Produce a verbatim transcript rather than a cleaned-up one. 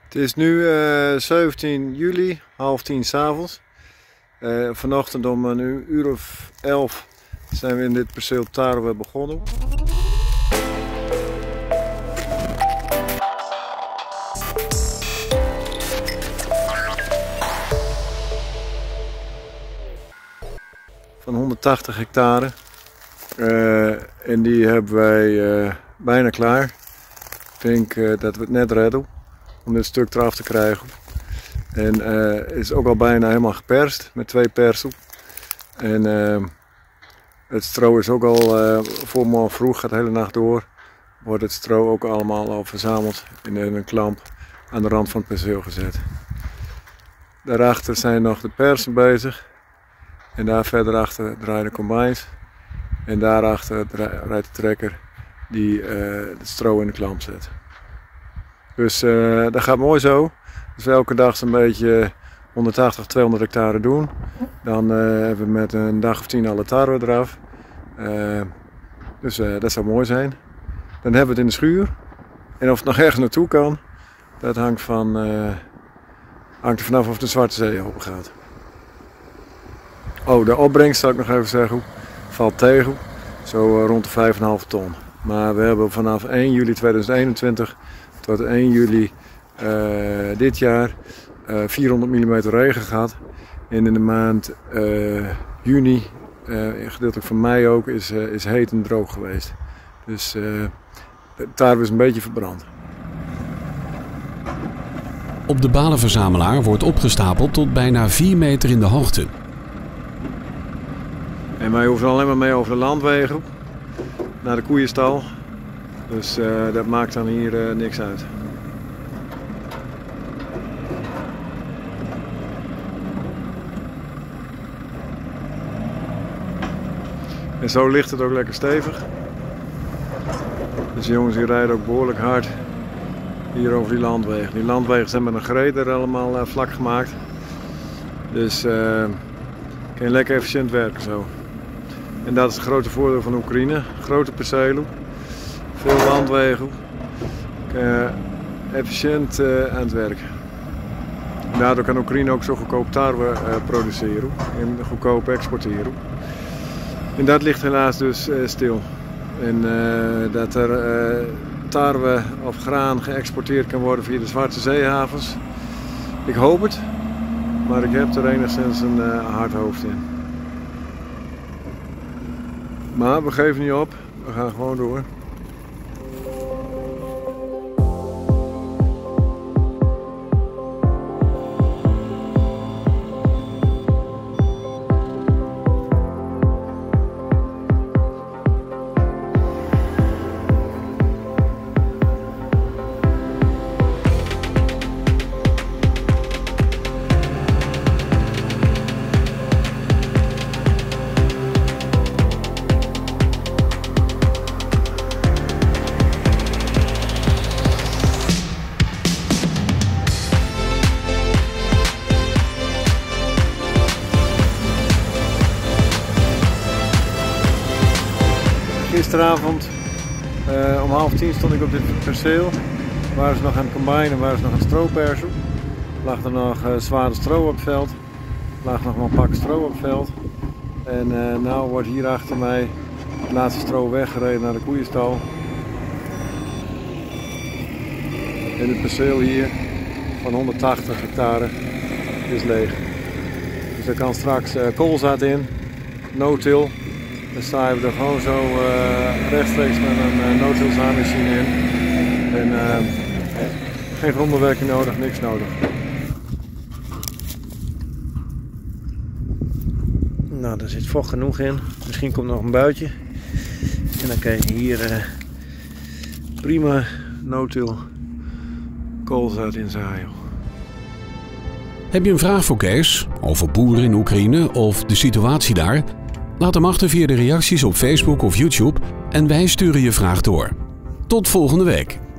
Het is nu uh, zeventien juli, half tien 's avonds. Uh, vanochtend om een uur of elf zijn we in dit perceel tarwe begonnen. Van honderdtachtig hectare. Uh, en die hebben wij uh, bijna klaar. Ik denk uh, dat we het net redden om dit stuk eraf te krijgen. En uh, het is ook al bijna helemaal geperst met twee persel. En uh, het stro is ook al uh, voor morgen vroeg, gaat de hele nacht door. Wordt het stro ook allemaal al verzameld in een klamp aan de rand van het perceel gezet. Daarachter zijn nog de persen bezig. En daar verder achter draaien de combines. En daarachter rijdt de trekker die uh, het stro in de klamp zet. Dus uh, dat gaat mooi zo. Als we elke dag zo'n beetje honderdtachtig, tweehonderd hectare doen, dan uh, hebben we met een dag of tien alle tarwe eraf. Uh, dus uh, dat zou mooi zijn. Dan hebben we het in de schuur. En of het nog ergens naartoe kan, dat hangt, van, uh, hangt er vanaf of de Zwarte Zee open gaat. Oh, de opbrengst zal ik nog even zeggen, valt tegen, zo uh, rond de vijf komma vijf ton. Maar we hebben vanaf één juli tweeduizend eenentwintig tot één juli uh, dit jaar uh, vierhonderd millimeter regen gehad. En in de maand uh, juni, uh, gedeeltelijk van mei ook, is, uh, is heet en droog geweest. Dus uh, de tarwe is een beetje verbrand. Op de balenverzamelaar wordt opgestapeld tot bijna vier meter in de hoogte. En wij hoeven alleen maar mee over de landwegen naar de koeienstal. Dus uh, dat maakt dan hier uh, niks uit. En zo ligt het ook lekker stevig. Dus de jongens die rijden ook behoorlijk hard hier over die landwegen. Die landwegen zijn met een greder allemaal uh, vlak gemaakt. Dus uh, kun je lekker efficiënt werken zo. En dat is het grote voordeel van Oekraïne. Grote percelen, veel landwegen, uh, efficiënt uh, aan het werk. En daardoor kan Oekraïne ook zo goedkoop tarwe uh, produceren en goedkoop exporteren. En dat ligt helaas dus uh, stil. En uh, dat er uh, tarwe of graan geëxporteerd kan worden via de Zwarte Zeehavens. Ik hoop het, maar ik heb er enigszins een uh, hard hoofd in. Maar we geven niet op, we gaan gewoon door. Gisteravond uh, om half tien stond ik op dit perceel. Waren ze nog aan het combinen, waren ze nog aan het stropersen. Lag er nog uh, zware stro op het veld. Lag nog wel een pak stro op het veld. En uh, nu wordt hier achter mij het laatste stro weggereden naar de koeienstal. En het perceel hier van honderdtachtig hectare is leeg. Dus er kan straks uh, koolzaad in, no-till. Dan staan we er gewoon zo uh, rechtstreeks met een uh, no-till zaaimachine in. En uh, geen grondenwerking nodig, niks nodig. Nou, daar zit vocht genoeg in. Misschien komt nog een buitje. En dan krijg je hier uh, prima no-till koolzaad in zaaien. Heb je een vraag voor Kees over boeren in Oekraïne of de situatie daar? Laat hem achter via de reacties op Facebook of YouTube en wij sturen je vraag door. Tot volgende week.